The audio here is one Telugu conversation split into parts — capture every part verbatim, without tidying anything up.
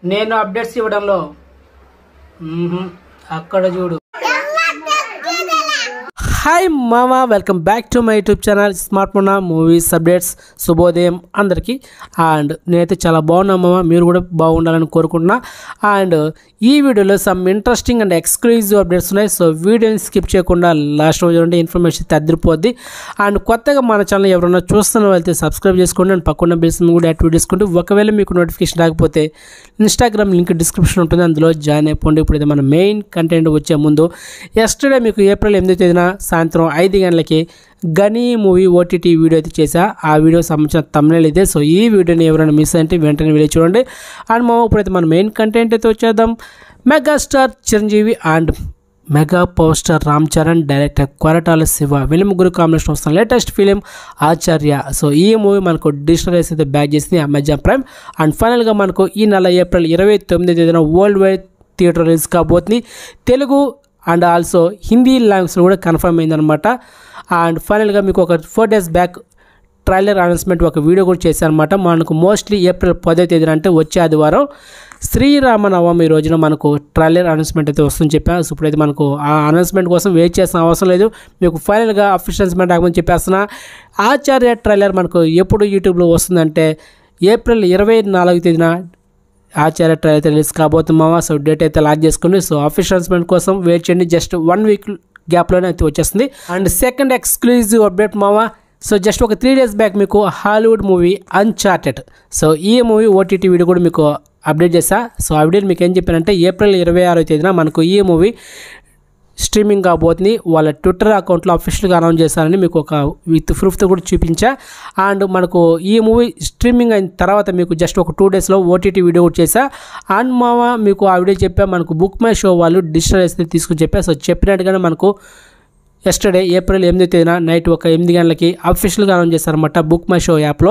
నేను అప్డేట్స్ ఇవ్వడంలో అక్కడ చూడు. హాయ్ మామా, welcome back to my YouTube channel smart మొన్న మూవీస్ అప్డేట్స్. శుభోదయం అందరికీ. అండ్ నేనైతే చాలా బాగున్నా మామ, మీరు కూడా బాగుండాలని కోరుకుంటున్నా. అండ్ ఈ వీడియోలో some interesting and exclusive updates ఉన్నాయి. సో వీడియోని స్కిప్ చేయకుండా లాస్ట్ రోజు ఉంటే ఇన్ఫర్మేషన్ తద్దిరిపోద్ది. అండ్ కొత్తగా మన ఛానల్ ఎవరైనా చూస్తున్న వాళ్ళైతే సబ్స్క్రైబ్ చేసుకోండి. అండ్ పక్కన బెల్స్ కూడా యాక్టివేట్ చేసుకుంటూ ఒకవేళ మీకు నోటిఫికేషన్ రాకపోతే ఇన్స్టాగ్రామ్ లింక్ డిస్క్రిప్షన్ ఉంటుంది, అందులో జాయిన్ అయిపోండి. ఇప్పుడైతే మన మెయిన్ కంటెంట్ వచ్చే ముందు ఎస్టర్డే మీకు ఏప్రిల్ ఎనిమిదో తేదీన సాయంత్రం ఐదు గంటలకి గనీ మూవీ ఓటీటీ వీడియో అయితే చేశా. ఆ వీడియో సంబంధించిన తమ్నెయిల్ ఇదే. సో ఈ వీడియోని ఎవరైనా మిస్ అంటే వెంటనే వీడియో చూడండి. అండ్ మా ఇప్పుడైతే మన మెయిన్ కంటెంట్ అయితే వచ్చేద్దాం. Megastar Chiranjeevi and mega power star Ram Charan, director Koratala Siva వీళ్ళ ముగ్గురు కాంబినేషన్ వస్తున్న లేటెస్ట్ ఫిలిం ఆచార్య. సో ఈ మూవీ మనకు డిజిటల్ రైట్స్ అయితే బ్యాక్ చేసింది అమెజాన్ ప్రైమ్. అండ్ ఫైనల్గా మనకు ఈ నెల ఏప్రిల్ ఇరవై తొమ్మిది తేదీన వరల్డ్ వైడ్ థియేటర్ రిలీజ్ కాబోతుంది. తెలుగు అండ్ ఆల్సో హిందీ లాంగ్వేజ్లో కూడా కన్ఫర్మ్ అయిందనమాట. అండ్ ఫైనల్గా మీకు ఒక four days back trailer announcement ఒక వీడియో కూడా చేశారనమాట. మనకు మోస్ట్లీ ఏప్రిల్ పదో తేదీన అంటే వచ్చే ఆదివారం శ్రీరామనవమి రోజున మనకు ట్రైలర్ అనౌన్స్మెంట్ అయితే వస్తుందని చెప్పాను. సో ఇప్పుడైతే మనకు ఆ అనౌన్స్మెంట్ కోసం వెయిట్ చేసిన అవసరం లేదు, మీకు ఫైనల్గా అఫీషియల్ అనౌన్స్మెంట్ రాకమని చెప్పేస్తున్నా. ఆచార్య ట్రైలర్ మనకు ఎప్పుడు యూట్యూబ్లో వస్తుందంటే ఏప్రిల్ ఇరవై నాలుగు తేదీన ఆచార్య ట్రైలర్ అయితే రిలీజ్ కాబోతున్నామా. సో డేట్ అయితే లాక్ చేసుకోండి. సో అఫీషియల్ అనౌన్స్మెంట్ కోసం వెయిట్ చేయండి, జస్ట్ వన్ వీక్ గ్యాప్లోనే అయితే వచ్చేస్తుంది. అండ్ సెకండ్ ఎక్స్క్లూజివ్ అప్డేట్ మావా. సో జస్ట్ ఒక త్రీ డేస్ బ్యాక్ మీకు హాలీవుడ్ మూవీ అన్చార్టెడ్, సో ఈ మూవీ ఓటీటీ వీడియో కూడా మీకు అప్డేట్ చేశా. సో ఆ వీడియో మీకు ఏం చెప్పానంటే ఏప్రిల్ ఇరవై ఆరో తేదీన మనకు ఈ మూవీ స్ట్రీమింగ్ కాబోతుంది. వాళ్ళ ట్విట్టర్ అకౌంట్లో అఫీషియల్గా అనౌన్స్ చేశారని మీకు ఒక విత్ ప్రూఫ్తో కూడా చూపించా. అండ్ మనకు ఈ మూవీ స్ట్రీమింగ్ అయిన తర్వాత మీకు జస్ట్ ఒక టూ డేస్లో ఓటీటీ వీడియో కూడా చేశా. అండ్ మామ మీకు ఆ వీడియో చెప్పా, మనకు బుక్ మై షో వాళ్ళు డిజిటల్ అయితే తీసుకుని చెప్పా. సో చెప్పినట్టుగానే మనకు ఎస్టర్డే ఏప్రిల్ ఎనిమిదో తేదీన నైట్ ఒక ఎనిమిది గంటలకి అఫీషియల్గా అనౌన్స్ చేశారన్నమాట బుక్ మై షో యాప్లో.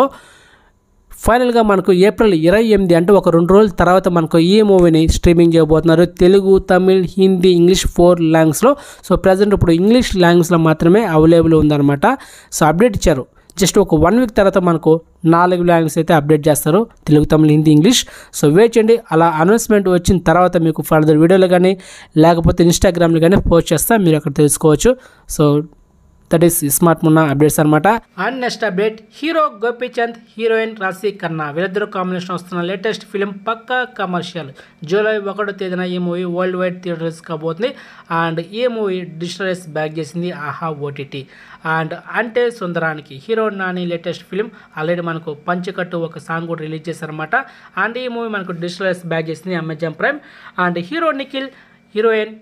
ఫైనల్గా మనకు ఏప్రిల్ ఇరవై ఎనిమిది అంటే ఒక రెండు రోజుల తర్వాత మనకు ఈ మూవీని స్ట్రీమింగ్ చేయబోతున్నారు. తెలుగు, తమిళ్, హిందీ, ఇంగ్లీష్ ఫోర్ లాంగ్వేజ్లో. సో ప్రజెంట్ ఇప్పుడు ఇంగ్లీష్ లాంగ్వేజ్లో మాత్రమే అవైలబుల్ ఉందన్నమాట. సో అప్డేట్ ఇచ్చారు. జస్ట్ ఒక వన్ వీక్ తర్వాత మనకు నాలుగు లాంగ్వేజ్ అయితే అప్డేట్ చేస్తారు, Telugu, Tamil, Hindi, English. So wait చేయండి. అలా అనౌన్స్మెంట్ వచ్చిన తర్వాత మీకు ఫర్దర్ వీడియోలు కానీ లేకపోతే ఇన్స్టాగ్రామ్లో కానీ పోస్ట్ చేస్తా, మీరు అక్కడ తెలుసుకోవచ్చు. సో దట్ ఈస్ స్మార్ట్ మొన్న అప్డేట్స్ అనమాట. And next update, hero Gopichand, heroine Raashi Khanna వీళ్ళిద్దరు కాంబినేషన్ వస్తున్న latest film Pakka commercial. July ఒకటో తేదీన ఈ మూవీ వరల్డ్ వైడ్ థియేటర్స్ కాబోతుంది. అండ్ ఈ మూవీ డిజిటల్ రైట్స్ బ్యాక్ చేసింది Aha OTT. And Ante Sundaraniki hero Nani latest film already మనకు పంచకట్టు ఒక సాంగ్ కూడా రిలీజ్ చేశారనమాట. అండ్ ఈ మూవీ మనకు డిజిటల్ రైట్స్ బ్యాక్ చేసింది Amazon Prime. And hero Nikhil, heroine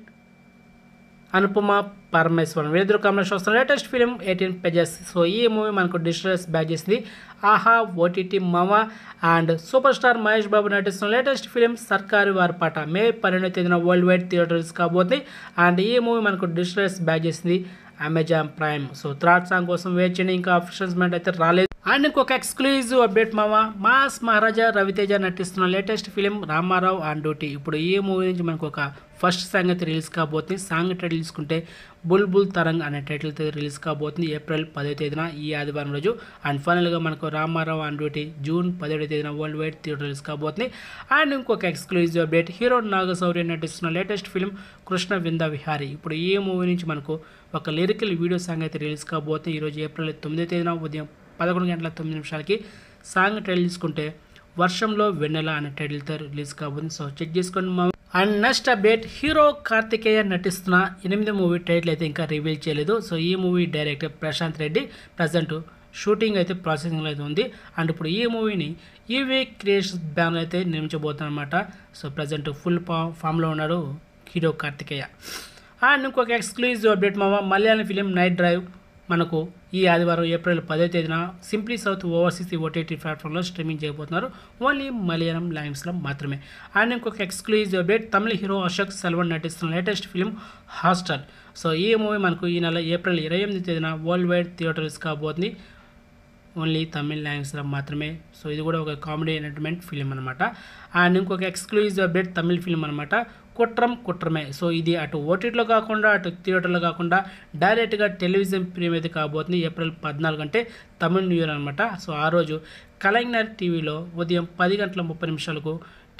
Anupama Parameswaran వీరిద్దరు కాంబినేషన్ వస్తున్న latest film eighteen pages. So ఈ మూవీ మనకు డిజిటల్ బ్యాక్ చేసింది ఆహా ఓటీటీ మామ. And super star Mahesh Babu నటిస్తున్న latest film Sarkaru Vaari Paata May పన్నెండవ తేదీన వరల్డ్ వైడ్ థియేటర్స్ కాబోతుంది. అండ్ ఈ మూవీ మనకు డిజిటల్ బ్యాక్ చేసింది Amazon Prime. So third song కోసం వెయిట్ చేయండి, ఇంకా అఫీషియల్స్మెంట్ అయితే రాలేదు. అండ్ ఇంకొక ఎక్స్క్లూజివ్ అప్డేట్ మామ, మాస్ మహారాజా రవితేజ నటిస్తున్న latest film Ramarao on duty. ఇప్పుడు ఈ మూవీ నుంచి మనకు ఒక ఫస్ట్ సాంగ్ అయితే రిలీజ్ కాబోతుంది. సాంగ్ టైటిల్ తీసుకుంటే బుల్ బుల్ తరంగ్ అనే టైటిల్ అయితే రిలీజ్ కాబోతుంది ఏప్రిల్ పదో తేదీన ఈ ఆదివారం రోజు. అండ్ ఫైనల్గా మనకు రామారావు ఆన్ డ్యూటీ జూన్ పదిహేడవ తేదీన వరల్డ్ వైడ్ థియేటర్ రిలీజ్ కాబోతుంది. అండ్ ఇంకొక ఎక్స్క్లూజివ్ అప్డేట్, హీరో నాగశౌర్య నటిస్తున్న లేటెస్ట్ ఫిలిం కృష్ణ వింద విహారీ. ఇప్పుడు ఈ మూవీ నుంచి మనకు ఒక లిరికల్ వీడియో సాంగ్ అయితే రిలీజ్ కాబోతుంది. ఈరోజు ఏప్రిల్ తొమ్మిదో తేదీన ఉదయం పదకొండు గంటల తొమ్మిది నిమిషాలకి సాంగ్ టైటిల్ తీసుకుంటే వర్షంలో వెన్నెల అనే టైటిల్తో రిలీజ్ కాబోతుంది. సో చెక్ చేసుకోండి మా. And next update, hero Kartikeya నటిస్తున్న ఎనిమిది మూవీ టైటిల్ అయితే ఇంకా రివీల్ చేయలేదు. సో ఈ movie director Prashanth Reddy present shooting అయితే ప్రాసెసింగ్లో అయితే ఉంది. అండ్ ఇప్పుడు ఈ మూవీని ఈవీ క్రియేషన్స్ బ్యానర్ అయితే నిర్మించబోతున్నమాట. సో ప్రజెంట్ ఫుల్ ఫా ఫామ్లో ఉన్నాడు హీరో కార్తికేయ. అండ్ ఇంకొక ఎక్స్క్లూజివ్ అప్డేట్ మామ, మలయాళం ఫిలిం నైట్ డ్రైవ్ మనకు ఈ ఆదివారం ఏప్రిల్ పదో తేదీన సింప్లీ సౌత్ ఓవర్సీస్ ఓటీటీ ప్లాట్ఫామ్లో స్ట్రీమింగ్ చేయబోతున్నారు, ఓన్లీ మలయాళం లాంగ్వేజ్లో మాత్రమే. అండ్ ఇంకొక exclusive update, Tamil hero Ashok Selvan నటిస్తున్న లేటెస్ట్ ఫిలిం హాస్టల్. సో ఈ మూవీ మనకు ఈ నెల ఏప్రిల్ ఇరవై ఎనిమిది తేదీన వరల్డ్ వైడ్ థియేటర్స్ కాబోతుంది, ఓన్లీ తమిళ్ లాంగ్వేజ్లో మాత్రమే. సో ఇది కూడా ఒక కామెడీ ఎంటర్టైన్మెంట్ ఫిలిం అనమాట. అండ్ ఇంకొక ఎక్స్క్లూజివ్ అప్డేట్, తమిళ్ ఫిలిం అనమాట కుట్రం కుట్రమే. సో ఇది అటు ఓటీటీలో కాకుండా అటు థియేటర్లో కాకుండా డైరెక్ట్గా టెలివిజన్ ప్రీమియం అయితే కాబోతుంది ఏప్రిల్ పద్నాలుగు అంటే తమిళ్ న్యూ ఇయర్ అనమాట. సో ఆ రోజు కలైనర్ టీవీలో ఉదయం పది గంటల ముప్పై నిమిషాలకు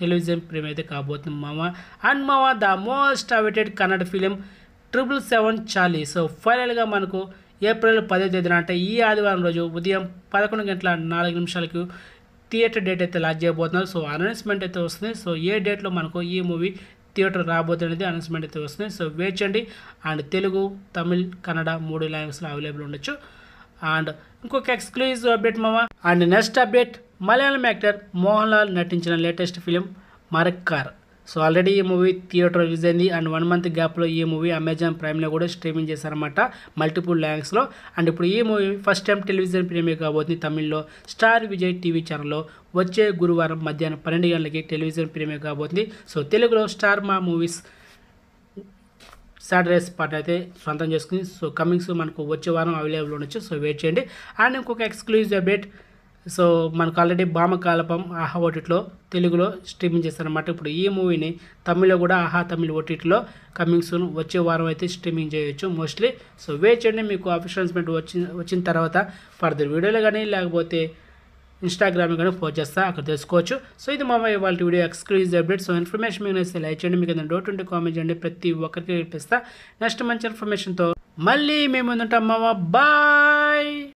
టెలివిజన్ ప్రీమియర్ అయితే కాబోతుంది మామ. అండ్ మామ the most awaited Kannada film triple seven Charlie. So ఫైనల్గా మనకు ఏప్రిల్ పదో తేదీన అంటే ఈ ఆదివారం రోజు ఉదయం పదకొండు గంటల నాలుగు నిమిషాలకు థియేటర్ డేట్ అయితే లాంచ్ చేయబోతున్నారు. సో అనౌన్స్మెంట్ అయితే వస్తుంది. సో ఏ డేట్లో మనకు ఈ మూవీ థియేటర్ రాబోతున్నది అనౌన్స్మెంట్ అయితే వస్తుంది. సో వెయిట్ చేయండి. అండ్ తెలుగు, తమిళ్, కన్నడ మూడు లాంగ్వేజ్లో అవైలబుల్ ఉండొచ్చు. అండ్ ఇంకొక ఎక్స్క్లూజివ్ అప్డేట్ మామ. And next update Malayalam actor Mohan Lal నటించిన latest film Marakkar. So already ఈ మూవీ థియేటర్ రిలీజ్ అయింది. అండ్ వన్ మంత్ గ్యాప్లో ఈ మూవీ అమెజాన్ ప్రైమ్లో కూడా స్ట్రీమింగ్ చేశారన్నమాట మల్టిపుల్ లాంగ్వేజ్లో. అండ్ ఇప్పుడు ఈ movie first time television premiere కాబోతుంది తమిళ్లో స్టార్ విజయ్ టీవీ ఛానల్లో వచ్చే గురువారం మధ్యాహ్నం పన్నెండు గంటలకి టెలివిజన్ ప్రీమియర్ కాబోతుంది. సో తెలుగులో స్టార్ మా మూవీస్ సాటర్డేస్ పార్ట్ అయితే సొంతం చేసుకుని సో కమింగ్స్ మనకు వచ్చే వారం అవైలబుల్ ఉండొచ్చు. సో వెయిట్ చేయండి. అండ్ ఇంకొక ఎక్స్క్లూజివ్ అప్డేట్. సో మనకు ఆల్రెడీ భామకాలపం ఆహా ఓటీటీలో తెలుగులో స్ట్రీమింగ్ చేస్తారనమాట. ఇప్పుడు ఈ మూవీని తమిళ్లో కూడా ఆహా తమిళ్ ఓటీటీలో కమింగ్ సూన్ వచ్చే వారం అయితే స్ట్రీమింగ్ చేయొచ్చు మోస్ట్లీ. సో వెయిట్ చేయండి. మీకు ఆఫీషియల్ అనౌన్స్మెంట్ వచ్చిన వచ్చిన తర్వాత ఫర్దర్ వీడియోలో కానీ లేకపోతే ఇన్స్టాగ్రామ్ కానీ పోస్ట్ చేస్తా, అక్కడ తెలుసుకోవచ్చు. సో ఇది మా ఇవాళ video exclusive update. So information మీకు నచ్చితే లైక్ చేయండి. మీకు ఏదైనా డౌట్ ఉంటే కామెంట్ చేయండి. ప్రతి ఒక్కరికి ఇప్పిస్తా. నెక్స్ట్ మంచి ఇన్ఫర్మేషన్తో మళ్ళీ మేము ముందుంటాం మామ. బాయ్.